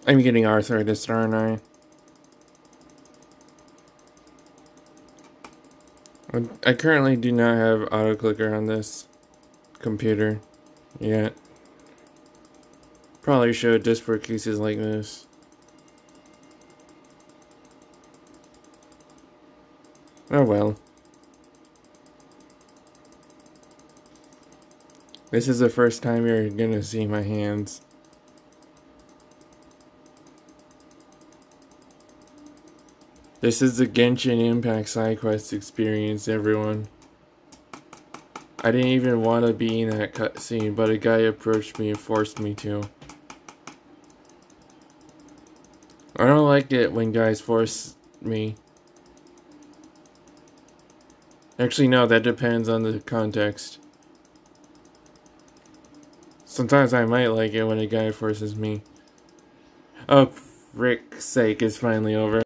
I'm getting arthritis, aren't I currently do not have auto clicker on this computer yet. Probably should, just for cases like this. Oh well. This is the first time you're gonna see my hands. This is the Genshin Impact Sidequest experience, everyone. I didn't even want to be in that cutscene, but a guy approached me and forced me to. I don't like it when guys force me. Actually, no, that depends on the context. Sometimes I might like it when a guy forces me. Oh, frick's sake, it's finally over.